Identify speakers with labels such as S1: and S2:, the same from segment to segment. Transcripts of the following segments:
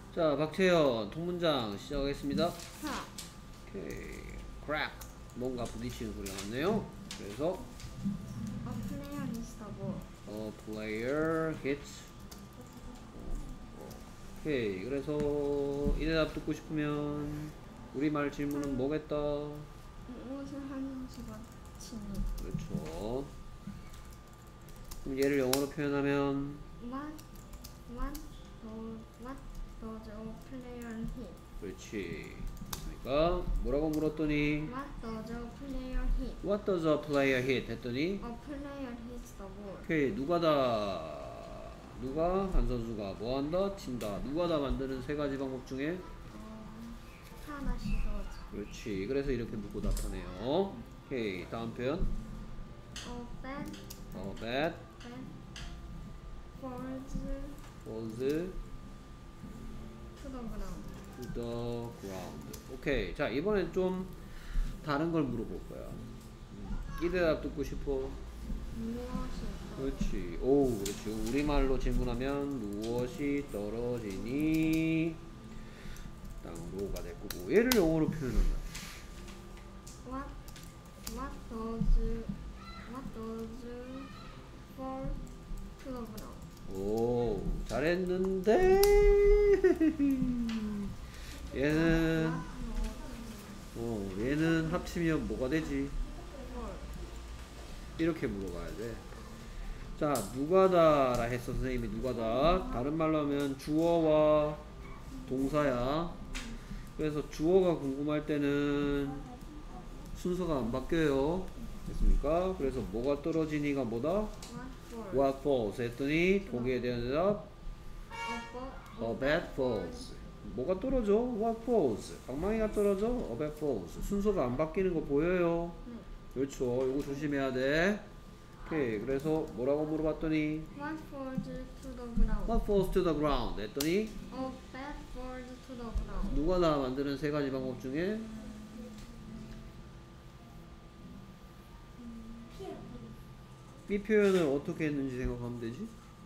S1: 자, 박채연 통문장 시작하겠습니다.
S2: 하.
S1: 오케이. crack. 뭔가 부딪히는 소리가 났네요. 그래서
S2: A player hits the ball.
S1: a player hits. 오케이. 그래서 이 대답 듣고 싶으면 우리말 질문은 뭐겠다?
S2: 무엇을 하는 수가 치니?
S1: 그렇죠. 그럼 얘를 영어로 표현하면
S2: What does a player hit?
S1: 그렇지. 그러니까 뭐라고 물었더니
S2: What does a player hit?
S1: What does a player hit? 했더니
S2: A player hits the ball.
S1: 오케이. 누가 한 선수가 뭐한다? 친다. 누가다 만드는 세 가지 방법 중에
S2: 하나씩 더지.
S1: 그렇지. 그래서 이렇게 묻고 답하네요. 오케이. 다음 표현 bat
S2: falls
S1: falls
S2: to the ground.
S1: to the ground. 오케이. 자, 이번엔 좀 다른 걸 물어볼 거야. 이 대답 듣고 싶어.
S2: 무엇이
S1: 그렇지. 오, 그렇지. 우리말로 질문하면 무엇이 떨어지니? 땅로가 될 거고. 얘를 영어로 표현하면
S2: What does fall to the ground?
S1: 오, 잘했는데. 얘는 합치면 뭐가 되지?
S2: fall.
S1: 이렇게 물어봐야 돼. 자, 누가다라 했어, 선생님이. 누가다. 다른 말로 하면 주어와 동사야. 그래서 주어가 궁금할 때는 순서가 안 바뀌어요. 됐습니까? 그래서 뭐가 떨어지니가 뭐다? What falls 했더니 거기에 대한 대답 A bat falls. 뭐가 떨어져? What falls. 방망이가 떨어져? A bat falls. 순서가 안 바뀌는 거 보여요?
S2: 네.
S1: 그렇죠. 이거 조심해야 돼. 오케이. 그래서 뭐라고 물어봤더니
S2: What falls to the ground?
S1: What falls to the ground 했더니
S2: A bat falls to the ground.
S1: 누가 다 만드는 세 가지 방법 중에 이 표현을 어떻게 했는지 생각하면 되지?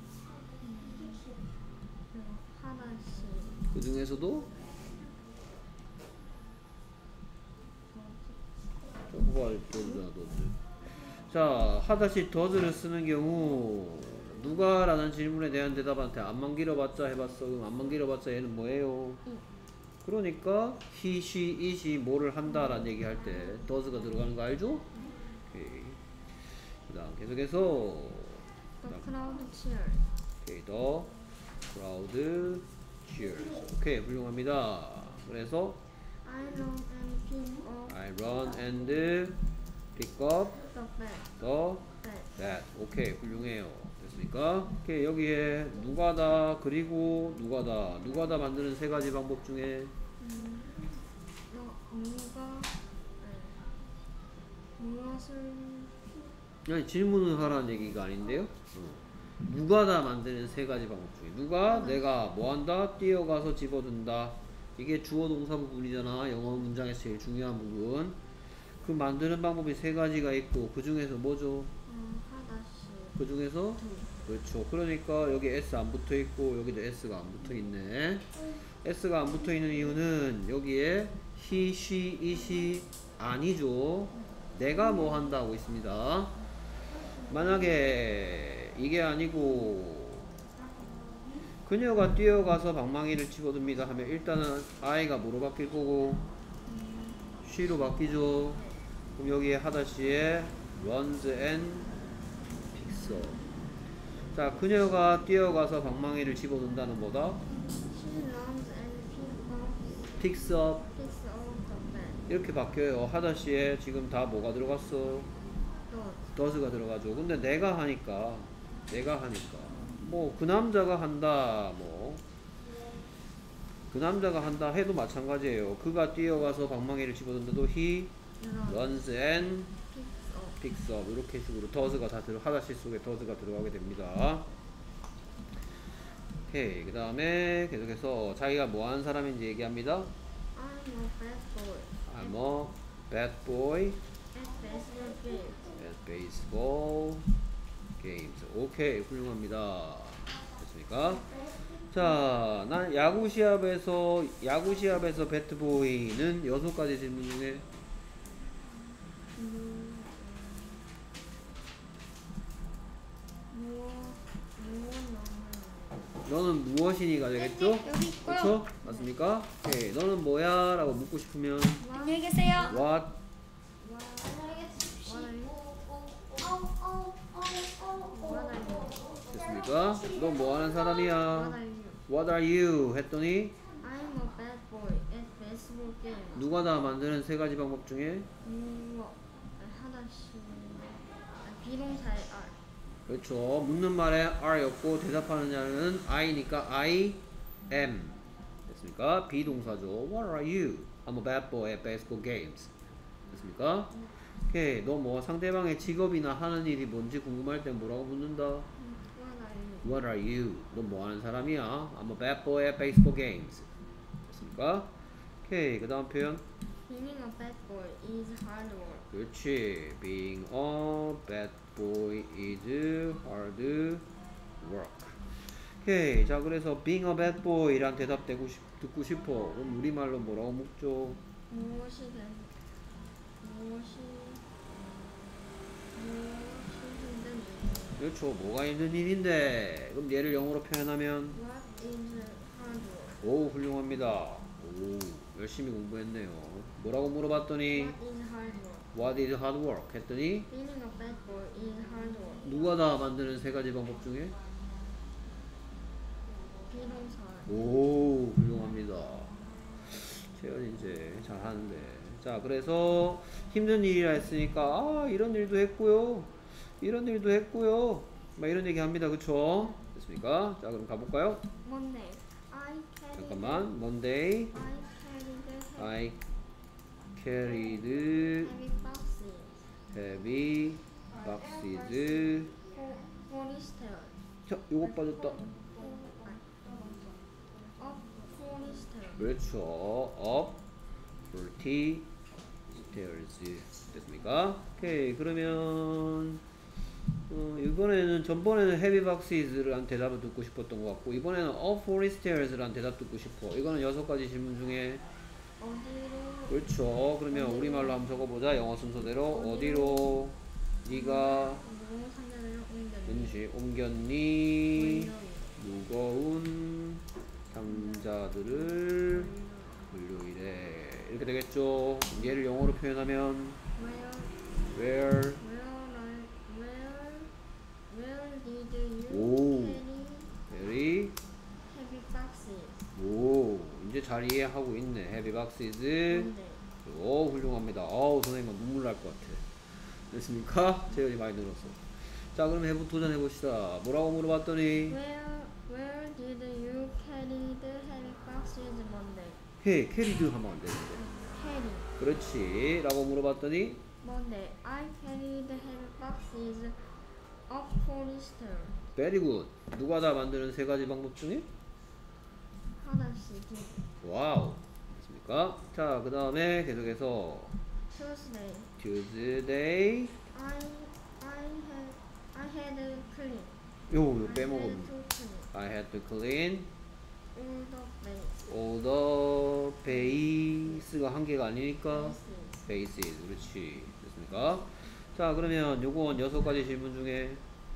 S2: 하나씩
S1: 그 중에서도 자, 하다시 더즈를 쓰는 경우 누가라는 질문에 대한 대답한테 안만 길어봤자 해봤어. 그럼 안만 길어봤자 얘는 뭐예요? 그러니까 he, she, it이 뭐를 한다라는 얘기할 때 does가 들어가는 거 알죠? 오케이. 그 다음 계속해서
S2: The crowd cheers.
S1: 오케이. The crowd cheers. 오케이. 훌륭합니다. 그래서
S2: I run and pick up
S1: I run and pick up
S2: the
S1: the
S2: bat.
S1: bat. 오케이. 훌륭해요. 됐습니까? 오케이. 여기에 누가다 그리고 누가다 만드는 세 가지 방법 중에
S2: 누가 무엇을
S1: 아니, 질문을 하라는 얘기가 아닌데요. 누가다 만드는 세 가지 방법 중에 누가 내가 뭐한다? 뛰어가서 집어든다. 이게 주어 동사 부분이잖아. 영어 문장에서 제일 중요한 부분. 그 만드는 방법이 세 가지가 있고 그 중에서 뭐죠?
S2: 하나씩
S1: 그 중에서 그렇죠. 그러니까 여기 S 안 붙어 있고 여기도 S가 안 붙어 있네. S가 안 붙어 있는 이유는 여기에 he, she, it이 아니죠. 내가 뭐 한다고 있습니다. 만약에 이게 아니고 그녀가 뛰어가서 방망이를 집어듭니다 하면 일단은 I가 뭐로 바뀔 거고 she로 바뀌죠. 그럼 여기에 하다시에 runs and picks up. 자, 그녀가 뛰어가서 방망이를 집어든다는 뭐다?
S2: She runs and
S1: picks up.
S2: picks up the bat.
S1: 이렇게 바뀌어요. 하다시에 지금 다 뭐가 들어갔어? does가 들어가죠. 근데 내가 하니까 뭐 그 남자가 한다 뭐 그 남자가 한다 해도 마찬가지예요. 그가 뛰어가서 방망이를 집어든다도 he runs and
S2: picks
S1: picks
S2: up.
S1: up. 이렇게 식으로 does가 다 하다시 속에 does가 들어가게 됩니다. 오케이. 그 다음에 계속해서 자기가 뭐 하는 사람인지 얘기합니다.
S2: I'm a bad boy
S1: I'm a bad boy
S2: at baseball games.
S1: at baseball games. 오케이. 훌륭합니다. 됐습니까? 자, 난 야구 시합에서 배트보이는 6가지 질문 중에
S2: 무,
S1: 너는 무엇이니가 되겠죠?
S3: 여기 있고요.
S1: 그렇죠? 맞습니까? 오케이. 너는 뭐야? 라고 묻고 싶으면
S3: 안녕히 계세요.
S1: what? 됐습니까? 넌 뭐 하는 사람이야?
S2: What are you?
S1: What are you? 했더니
S2: I'm a bad boy at baseball game.
S1: 누가 다 만드는 3가지 방법 중에
S2: 하다시 비동사의 R.
S1: 그렇죠. 묻는 말에 are였고 대답하는 자는 I니까 I am. 됐습니까? 비동사죠. What are you? I'm a bad boy at baseball games. 됐습니까? 오케이. 너 뭐 상대방의 직업이나 하는 일이 뭔지 궁금할 땐 뭐라고 묻는다?
S2: What are you?
S1: What are you? 넌 뭐 하는 사람이야? I'm a bad boy at baseball games. 됐습니까? 오케이. 그 다음 표현.
S2: Being a bad boy is hard work.
S1: 그렇지. Being a bad boy is hard work. 오케이. 자, 그래서 being a bad boy란 대답 듣고 싶어. 그럼 우리말로 뭐라고 묻죠?
S2: 무엇이 힘든 일?
S1: 그렇죠. 뭐가 힘든 일인데. 그럼 얘를 영어로 표현하면
S2: What is hard work?
S1: 오, 훌륭합니다. 오, 열심히 공부했네요. 뭐라고 물어봤더니
S2: What is hard work?
S1: What is hard work? 했더니
S2: Being a bad boy is hard work.
S1: 누가 다 만드는 3가지 방법 중에
S2: 비동사.
S1: 오, 훌륭합니다. 채연이 이제 잘하는데. 자, 그래서 힘든 일이라 했으니까 아, 이런 일도 했고요. 이런 일도 했고요. 막 이런 얘기 합니다. 그쵸? 됐습니까? 자, 그럼 가볼까요?
S2: Monday. I carried.
S1: 잠깐만. Monday
S2: I carried
S1: I carried
S2: heavy boxes.
S1: heavy boxes.
S2: For stairs.
S1: 자, 요거 빠졌다.
S2: Up for stairs.
S1: 그렇죠. up 40 stairs. 됐습니까? 오케이. 그러면 이번에는 전번에는 heavy boxes란 대답을 듣고 싶었던 것 같고 이번에는 up 40 stairs란 대답 듣고 싶어. 이거는 6가지 질문 중에
S2: 어디로?
S1: 그렇죠. 그러면 우리말로 한번 적어보자. 영어 순서대로 어디로 네가
S2: 무거운 상자를 옮겼니?
S1: 음식 옮겼니?
S2: 물놀이.
S1: 무거운 상자들을 물류일에 이렇게 되겠죠. 얘를 영어로 표현하면
S2: Where
S1: where
S2: did you
S1: 오.
S2: carry
S1: very
S2: heavy boxes?
S1: 오 이제 잘 이해하고 있네. heavy boxes
S2: Monday.
S1: 오 훌륭합니다. 어우 선생님 눈물 날 것 같아. 됐습니까? 재현이 많이 늘었어. 자 그럼 해보 도전해 봅시다. 뭐라고 물어봤더니
S2: Where did you carry the heavy boxes Monday?
S1: 해 캐리드 하면 안 되는데.
S2: Carry.
S1: 그렇지 라고 물어봤더니
S2: Monday. I carried the heavy boxes up 40 stairs.
S1: very good. 누가 다 만드는 3가지 방법 중에
S2: 하나씩.
S1: 와우 됐습니까? 자 그 다음에 계속해서
S2: Tuesday.
S1: Tuesday
S2: I had clean.
S1: 요 빼먹으면
S2: I had
S1: I had to
S2: to clean
S1: clean
S2: all the base.
S1: all the base가 한 개가 아니니까
S2: Bases.
S1: bases 그렇지 됐습니까? 자 그러면 요건 6가지 질문 중에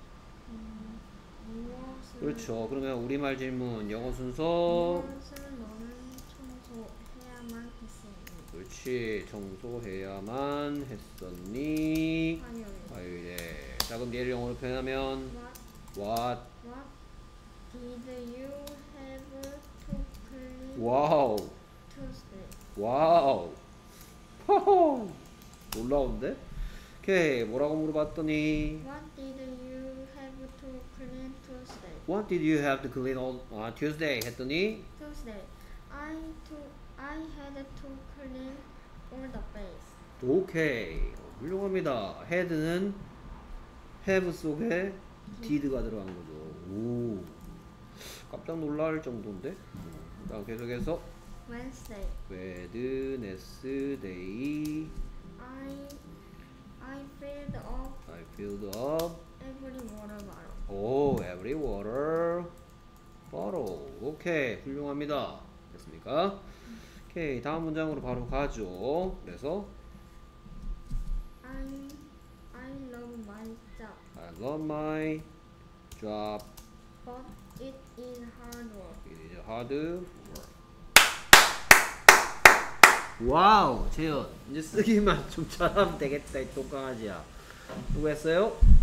S2: 무엇을
S1: 그렇죠. 그러면 우리말 질문 영어 순서
S2: 무엇을 너는 청소해야만 했으니?
S1: 그렇지 청소해야만 했었니?
S2: 화요일.
S1: 화요일에 자 그럼 얘를 영어로 표현하면
S2: What
S1: what
S2: did you have to clean
S1: 와우
S2: Tuesday?
S1: 와우 허허 놀라운데? 오케이 뭐라고 물어봤더니
S2: What did you have to clean Tuesday?
S1: What did you have to clean on Tuesday? 했더니
S2: Tuesday. I had to clean all the base.
S1: 오케이 훌륭합니다. had는 have 속에 did가 들어간 거죠. 오 깜짝 놀랄 정도인데. 그다음 계속해서
S2: Wednesday.
S1: Wednesday
S2: I filled up
S1: I filled up
S2: every water bottle.
S1: oh every water 바로 오케이 훌륭합니다. 됐습니까? 오케이 다음 문장으로 바로 가죠. 그래서
S2: I love my job,
S1: I love my job.
S2: but it is hard work.
S1: It is hard work. 와우, 재현 이제 쓰기만 좀 잘하면 되겠다 이 똥강아지야. 누구 했어요?